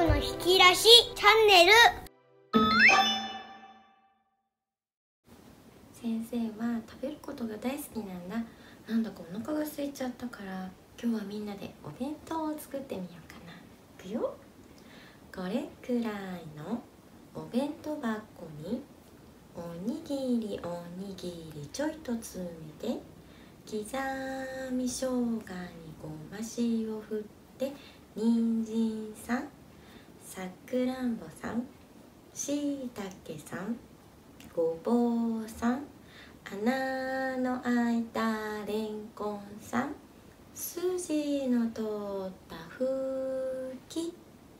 の引き出しチャンネル。 先生は食べることが大好きなんだ。なんだかお腹が空いちゃったから、今日はみんなでお弁当を作ってみようかな。いくよ。これくらいのお弁当箱におにぎりちょいと詰めて、刻み生姜にごま塩を振って、人参さん、さくらんぼさん、しいたけさん、ごぼうさん、穴の開いたれんこんさん、筋の通ったふき。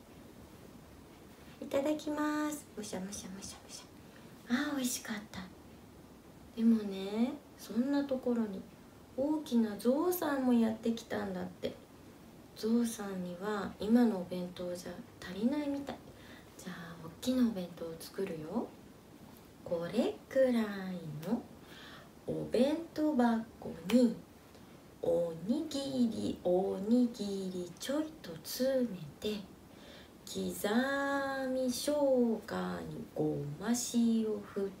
いただきます。むしゃむしゃむしゃむしゃ。あー、美味しかった。でもね、そんなところに大きなゾウさんもやってきたんだって。ゾウさんには今のお弁当じゃ足りないみたい。じゃあ大きなお弁当を作るよ。これくらいのお弁当箱におにぎりちょいと詰めて、刻み生姜にごま塩振って、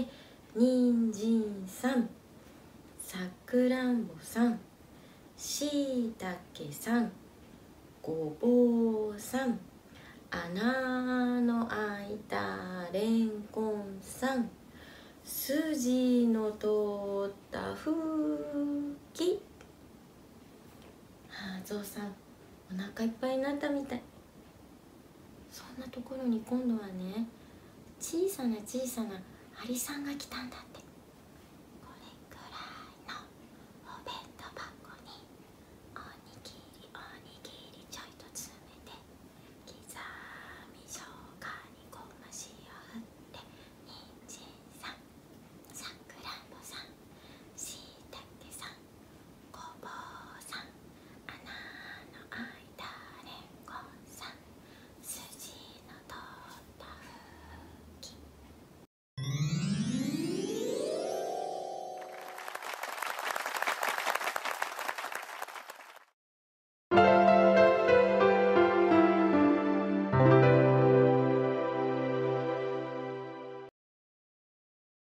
人参さん、さくらんぼさん、しいたけさん、ごぼうさん、穴の開いたれんこんさん、筋の通ったふき。ゾウさん、お腹いっぱいになったみたい。そんなところに今度はね、小さなアリさんが来たんだって。